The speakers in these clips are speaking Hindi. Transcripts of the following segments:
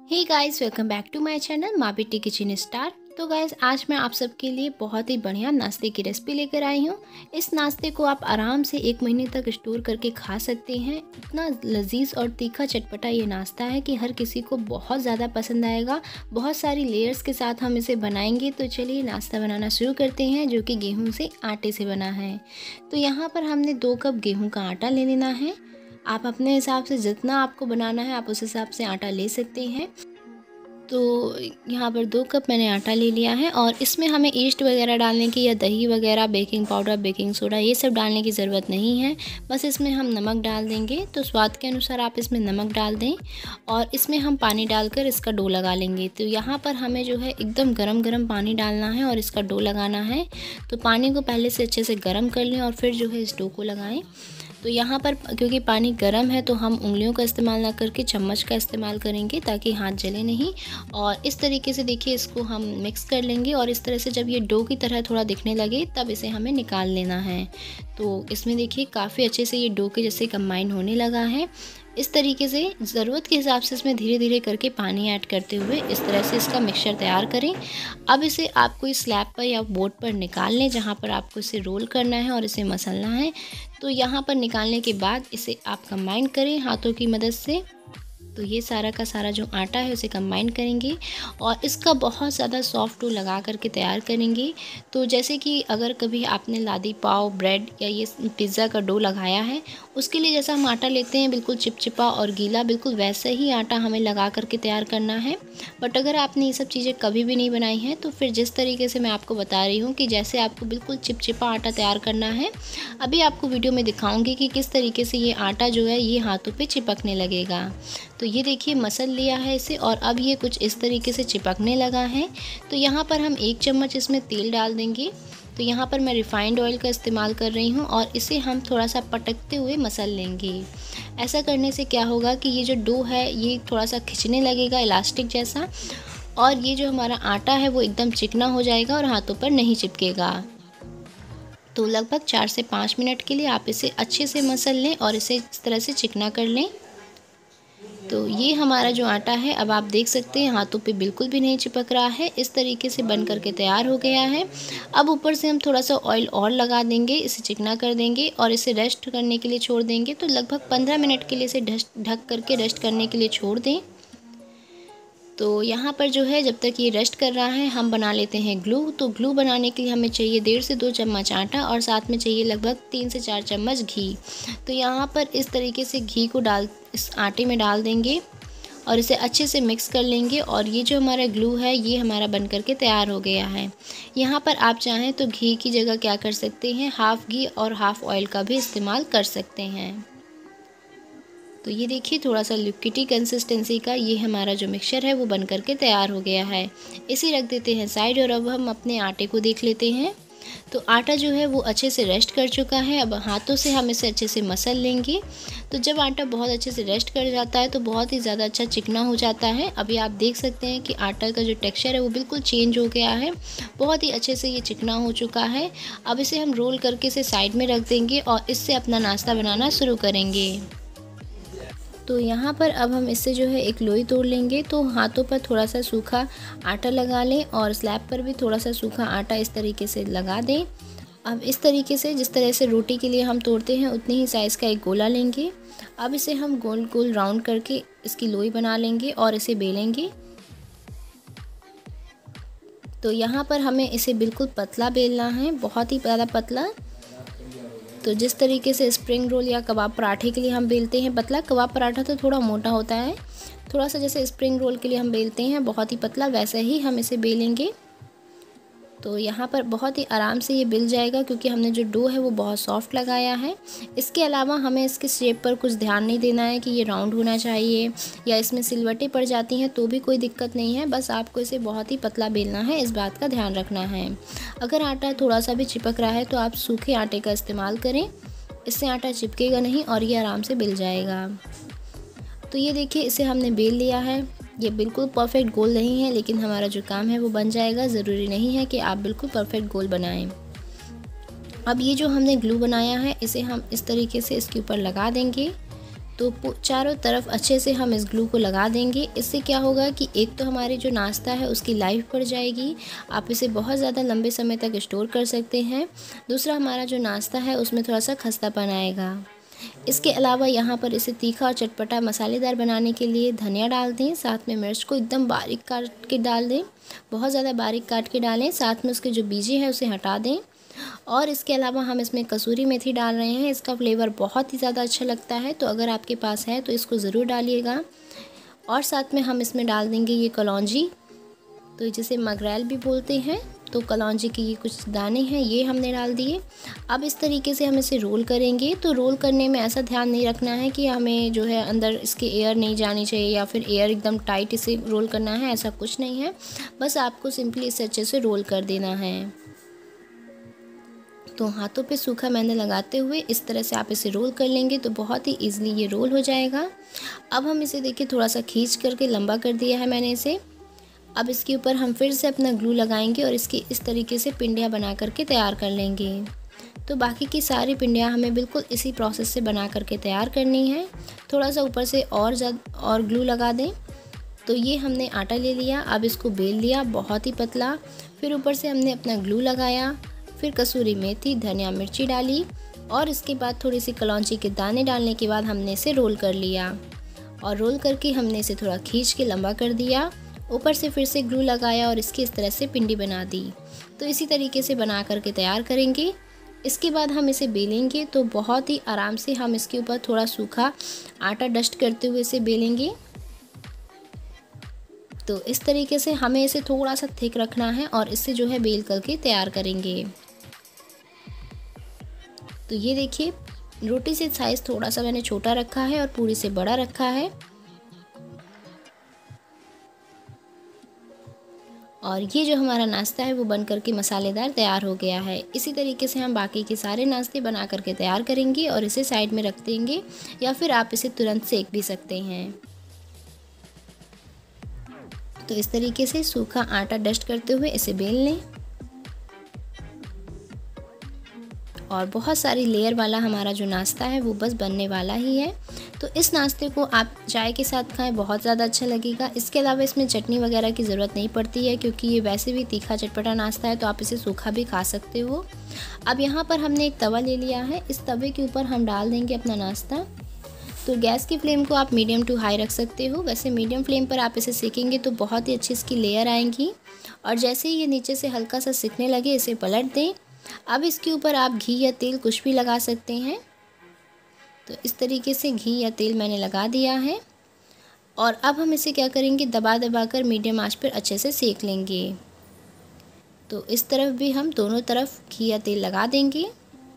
Hey guys, welcome back to my channel माँ बेटी किचन स्टार। तो गाइस, आज मैं आप सबके लिए बहुत ही बढ़िया नाश्ते की रेसिपी लेकर आई हूँ। इस नाश्ते को आप आराम से 1 महीने तक स्टोर करके खा सकते हैं। इतना लजीज और तीखा चटपटा ये नाश्ता है कि हर किसी को बहुत ज़्यादा पसंद आएगा। बहुत सारी लेयर्स के साथ हम इसे बनाएंगे। तो चलिए नाश्ता बनाना शुरू करते हैं, जो कि गेहूँ से आटे से बना है। तो यहाँ पर हमने 2 कप गेहूँ का आटा ले लेना है। आप अपने हिसाब से जितना आपको बनाना है आप उस हिसाब से आटा ले सकते हैं। तो यहाँ पर 2 कप मैंने आटा ले लिया है और इसमें हमें ईस्ट वगैरह डालने की या दही वगैरह, बेकिंग पाउडर, बेकिंग सोडा ये सब डालने की ज़रूरत नहीं है। बस इसमें हम नमक डाल देंगे। तो स्वाद के अनुसार आप इसमें नमक डाल दें और इसमें हम पानी डालकर इसका डो लगा लेंगे। तो यहाँ पर हमें जो है एकदम गरम गरम पानी डालना है और इसका डो लगाना है। तो पानी को पहले से अच्छे से गर्म कर लें और फिर जो है इस डो को लगाएं। तो यहाँ पर क्योंकि पानी गर्म है तो हम उंगलियों का इस्तेमाल ना करके चम्मच का इस्तेमाल करेंगे, ताकि हाथ जले नहीं। और इस तरीके से देखिए इसको हम मिक्स कर लेंगे और इस तरह से जब ये डो की तरह थोड़ा दिखने लगे तब इसे हमें निकाल लेना है। तो इसमें देखिए काफ़ी अच्छे से ये डो के जैसे कंबाइन होने लगा है। इस तरीके से ज़रूरत के हिसाब से इसमें धीरे धीरे करके पानी ऐड करते हुए इस तरह से इसका मिक्सचर तैयार करें। अब इसे आप कोई स्लैब पर या बोर्ड पर निकाल लें, जहाँ पर आपको इसे रोल करना है और इसे मसलना है। तो यहाँ पर निकालने के बाद इसे आप कंबाइन करें हाथों की मदद से। तो ये सारा का सारा जो आटा है उसे कंबाइन करेंगे और इसका बहुत ज़्यादा सॉफ्ट डो लगा करके तैयार करेंगे। तो जैसे कि अगर कभी आपने लादी पाव, ब्रेड या ये पिज़्ज़ा का डो लगाया है, उसके लिए जैसा हम आटा लेते हैं बिल्कुल चिपचिपा और गीला, बिल्कुल वैसा ही आटा हमें लगा करके तैयार करना है। बट अगर आपने ये सब चीज़ें कभी भी नहीं बनाई हैं तो फिर जिस तरीके से मैं आपको बता रही हूँ कि जैसे आपको बिल्कुल चिपचिपा आटा तैयार करना है, अभी आपको वीडियो में दिखाऊँगी कि किस तरीके से ये आटा जो है ये हाथों पर चिपकने लगेगा। तो ये देखिए मसल लिया है इसे और अब ये कुछ इस तरीके से चिपकने लगा है। तो यहाँ पर हम 1 चम्मच इसमें तेल डाल देंगे। तो यहाँ पर मैं रिफ़ाइंड ऑयल का इस्तेमाल कर रही हूँ और इसे हम थोड़ा सा पटकते हुए मसल लेंगे। ऐसा करने से क्या होगा कि ये जो डो है ये थोड़ा सा खिंचने लगेगा इलास्टिक जैसा, और ये जो हमारा आटा है वो एकदम चिकना हो जाएगा और हाथों पर नहीं चिपकेगा। तो लगभग 4 से 5 मिनट के लिए आप इसे अच्छे से मसल लें और इसे इस तरह से चिकना कर लें। तो ये हमारा जो आटा है अब आप देख सकते हैं हाथों पे बिल्कुल भी नहीं चिपक रहा है। इस तरीके से बन करके तैयार हो गया है। अब ऊपर से हम थोड़ा सा ऑयल और लगा देंगे, इसे चिकना कर देंगे और इसे रेस्ट करने के लिए छोड़ देंगे। तो लगभग 15 मिनट के लिए इसे ढक करके रेस्ट करने के लिए छोड़ दें। तो यहाँ पर जो है जब तक ये रेस्ट कर रहा है हम बना लेते हैं ग्लू। तो ग्लू बनाने के लिए हमें चाहिए 1.5 से 2 चम्मच आटा और साथ में चाहिए लगभग 3 से 4 चम्मच घी। तो यहाँ पर इस तरीके से घी को इस आटे में डाल देंगे और इसे अच्छे से मिक्स कर लेंगे और ये जो हमारा ग्लू है ये हमारा बन करके तैयार हो गया है। यहाँ पर आप चाहें तो घी की जगह क्या कर सकते हैं, हाफ़ घी और हाफ़ ऑयल का भी इस्तेमाल कर सकते हैं। तो ये देखिए थोड़ा सा लिक्विडी कंसिस्टेंसी का ये हमारा जो मिक्सचर है वो बन करके तैयार हो गया है। इसे रख देते हैं साइड और अब हम अपने आटे को देख लेते हैं। तो आटा जो है वो अच्छे से रेस्ट कर चुका है। अब हाथों से हम इसे अच्छे से मसल लेंगे। तो जब आटा बहुत अच्छे से रेस्ट कर जाता है तो बहुत ही ज़्यादा अच्छा चिकना हो जाता है। अभी आप देख सकते हैं कि आटा का जो टेक्सचर है वो बिल्कुल चेंज हो गया है, बहुत ही अच्छे से ये चिकना हो चुका है। अब इसे हम रोल करके इसे साइड में रख देंगे और इससे अपना नाश्ता बनाना शुरू करेंगे। तो यहाँ पर अब हम इससे जो है एक लोई तोड़ लेंगे। तो हाथों पर थोड़ा सा सूखा आटा लगा लें और स्लैब पर भी थोड़ा सा सूखा आटा इस तरीके से लगा दें। अब इस तरीके से जिस तरह से रोटी के लिए हम तोड़ते हैं उतनी ही साइज़ का एक गोला लेंगे। अब इसे हम गोल गोल राउंड करके इसकी लोई बना लेंगे और इसे बेलेंगे। तो यहाँ पर हमें इसे बिल्कुल पतला बेलना है, बहुत ही ज़्यादा पतला। तो जिस तरीके से स्प्रिंग रोल या कबाब पराठे के लिए हम बेलते हैं पतला, कबाब पराठा तो थोड़ा मोटा होता है, थोड़ा सा जैसे स्प्रिंग रोल के लिए हम बेलते हैं बहुत ही पतला, वैसे ही हम इसे बेलेंगे। तो यहाँ पर बहुत ही आराम से ये बिल जाएगा क्योंकि हमने जो डो है वो बहुत सॉफ्ट लगाया है। इसके अलावा हमें इसके शेप पर कुछ ध्यान नहीं देना है कि ये राउंड होना चाहिए या इसमें सिलवटें पड़ जाती हैं तो भी कोई दिक्कत नहीं है। बस आपको इसे बहुत ही पतला बेलना है, इस बात का ध्यान रखना है। अगर आटा थोड़ा सा भी चिपक रहा है तो आप सूखे आटे का इस्तेमाल करें, इससे आटा चिपकेगा नहीं और ये आराम से बिल जाएगा। तो ये देखिए इसे हमने बेल लिया है। ये बिल्कुल परफेक्ट गोल नहीं है लेकिन हमारा जो काम है वो बन जाएगा। ज़रूरी नहीं है कि आप बिल्कुल परफेक्ट गोल बनाएं। अब ये जो हमने ग्लू बनाया है इसे हम इस तरीके से इसके ऊपर लगा देंगे। तो चारों तरफ अच्छे से हम इस ग्लू को लगा देंगे। इससे क्या होगा कि एक तो हमारे जो नाश्ता है उसकी लाइफ बढ़ जाएगी, आप इसे बहुत ज़्यादा लंबे समय तक स्टोर कर सकते हैं। दूसरा, हमारा जो नाश्ता है उसमें थोड़ा सा खस्तापन आएगा। इसके अलावा यहाँ पर इसे तीखा और चटपटा मसालेदार बनाने के लिए धनिया डाल दें, साथ में मिर्च को एकदम बारीक काट के डाल दें, बहुत ज़्यादा बारीक काट के डालें, साथ में उसके जो बीजे हैं उसे हटा दें। और इसके अलावा हम इसमें कसूरी मेथी डाल रहे हैं, इसका फ्लेवर बहुत ही ज़्यादा अच्छा लगता है, तो अगर आपके पास है तो इसको ज़रूर डालिएगा। और साथ में हम इसमें डाल देंगे ये कलौंजी, तो जिसे मगरैल भी बोलते हैं, तो कलौंजी के ये कुछ दाने हैं, ये हमने डाल दिए। अब इस तरीके से हम इसे रोल करेंगे। तो रोल करने में ऐसा ध्यान नहीं रखना है कि हमें जो है अंदर इसके एयर नहीं जानी चाहिए या फिर एयर एकदम टाइट इसे रोल करना है, ऐसा कुछ नहीं है। बस आपको सिंपली इसे अच्छे से रोल कर देना है। तो हाथों पे सूखा मैदा लगाते हुए इस तरह से आप इसे रोल कर लेंगे तो बहुत ही ईजिली ये रोल हो जाएगा। अब हम इसे देखिए थोड़ा सा खींच करके लंबा कर दिया है मैंने इसे। अब इसके ऊपर हम फिर से अपना ग्लू लगाएंगे और इसकी इस तरीके से पिंडियाँ बना करके तैयार कर लेंगे। तो बाकी की सारी पिंडियाँ हमें बिल्कुल इसी प्रोसेस से बना करके तैयार करनी है। थोड़ा सा ऊपर से और ग्लू लगा दें। तो ये हमने आटा ले लिया, अब इसको बेल लिया बहुत ही पतला, फिर ऊपर से हमने अपना ग्लू लगाया, फिर कसूरी मेथी, धनिया, मिर्ची डाली और इसके बाद थोड़ी सी कलौंजी के दाने डालने के बाद हमने इसे रोल कर लिया। और रोल करके हमने इसे थोड़ा खींच के लंबा कर दिया, ऊपर से फिर से ग्लू लगाया और इसकी इस तरह से पिंडी बना दी। तो इसी तरीके से बना करके तैयार करेंगे। इसके बाद हम इसे बेलेंगे, तो बहुत ही आराम से हम इसके ऊपर थोड़ा सूखा आटा डस्ट करते हुए इसे बेलेंगे। तो इस तरीके से हमें इसे थोड़ा सा थिक रखना है और इससे जो है बेल करके तैयार करेंगे। तो ये देखिए, रोटी से साइज़ थोड़ा सा मैंने छोटा रखा है और पूरी से बड़ा रखा है। और ये जो हमारा नाश्ता है वो बन करके मसालेदार तैयार हो गया है। इसी तरीके से हम बाकी के सारे नाश्ते बना करके तैयार करेंगे और इसे साइड में रख देंगे या फिर आप इसे तुरंत सेक भी सकते हैं। तो इस तरीके से सूखा आटा डस्ट करते हुए इसे बेल लें और बहुत सारी लेयर वाला हमारा जो नाश्ता है वो बस बनने वाला ही है। तो इस नाश्ते को आप चाय के साथ खाएं, बहुत ज़्यादा अच्छा लगेगा। इसके अलावा इसमें चटनी वगैरह की ज़रूरत नहीं पड़ती है क्योंकि ये वैसे भी तीखा चटपटा नाश्ता है, तो आप इसे सूखा भी खा सकते हो। अब यहाँ पर हमने एक तवा ले लिया है, इस तवे के ऊपर हम डाल देंगे अपना नाश्ता। तो गैस की फ्लेम को आप मीडियम टू हाई रख सकते हो। वैसे मीडियम फ्लेम पर आप इसे सेकेंगे तो बहुत ही अच्छी इसकी लेयर आएंगी और जैसे ही ये नीचे से हल्का सा सिकने लगे इसे पलट दें। अब इसके ऊपर आप घी या तेल कुछ भी लगा सकते हैं। तो इस तरीके से घी या तेल मैंने लगा दिया है और अब हम इसे क्या करेंगे, दबा दबा कर मीडियम आंच पर अच्छे से सेक लेंगे। तो इस तरफ भी हम दोनों तरफ घी या तेल लगा देंगे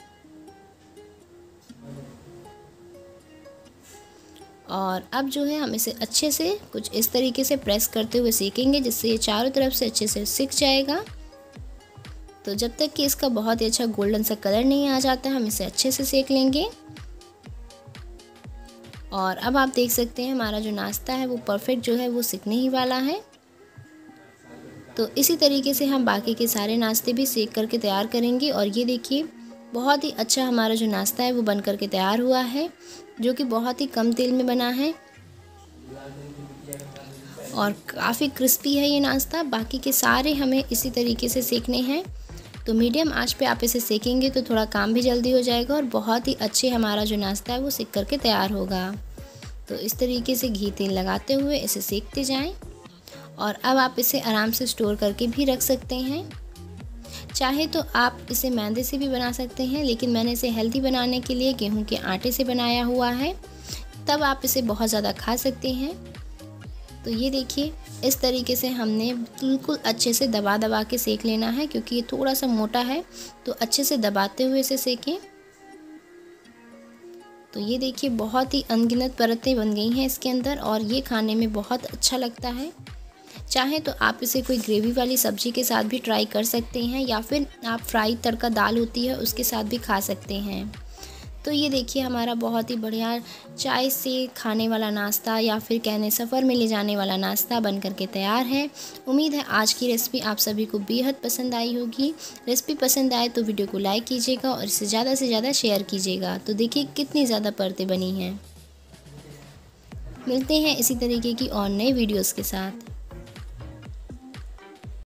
और अब जो है हम इसे अच्छे से कुछ इस तरीके से प्रेस करते हुए सेकेंगे जिससे ये चारों तरफ से अच्छे से सिक जाएगा। तो जब तक कि इसका बहुत ही अच्छा गोल्डन सा कलर नहीं आ जाता हम इसे अच्छे से सेक लेंगे। और अब आप देख सकते हैं हमारा जो नाश्ता है वो परफेक्ट जो है वो सिकने ही वाला है। तो इसी तरीके से हम बाकी के सारे नाश्ते भी सेक करके तैयार करेंगे। और ये देखिए, बहुत ही अच्छा हमारा जो नाश्ता है वो बन करके तैयार हुआ है, जो कि बहुत ही कम तेल में बना है और काफ़ी क्रिस्पी है ये नाश्ता। बाकी के सारे हमें इसी तरीके से सेकने हैं। तो मीडियम आंच पे आप इसे सेकेंगे तो थोड़ा काम भी जल्दी हो जाएगा और बहुत ही अच्छे हमारा जो नाश्ता है वो सिक करके तैयार होगा। तो इस तरीके से घी तेल लगाते हुए इसे सेकते जाएं और अब आप इसे आराम से स्टोर करके भी रख सकते हैं। चाहे तो आप इसे मैदे से भी बना सकते हैं, लेकिन मैंने इसे हेल्दी बनाने के लिए गेहूं के आटे से बनाया हुआ है, तब आप इसे बहुत ज़्यादा खा सकते हैं। तो ये देखिए, इस तरीके से हमने बिल्कुल अच्छे से दबा दबा के सेक लेना है क्योंकि ये थोड़ा सा मोटा है, तो अच्छे से दबाते हुए इसे सेकें। तो ये देखिए, बहुत ही अनगिनत परतें बन गई हैं इसके अंदर और ये खाने में बहुत अच्छा लगता है। चाहे तो आप इसे कोई ग्रेवी वाली सब्ज़ी के साथ भी ट्राई कर सकते हैं या फिर आप फ्राई तड़का दाल होती है उसके साथ भी खा सकते हैं। तो ये देखिए, हमारा बहुत ही बढ़िया चाय से खाने वाला नाश्ता या फिर कहने सफ़र में ले जाने वाला नाश्ता बन करके तैयार है। उम्मीद है आज की रेसिपी आप सभी को बेहद पसंद आई होगी। रेसिपी पसंद आए तो वीडियो को लाइक कीजिएगा और इसे ज़्यादा से ज़्यादा शेयर कीजिएगा। तो देखिए कितनी ज़्यादा परतें बनी हैं। मिलते हैं इसी तरीके की और नई वीडियोस के साथ।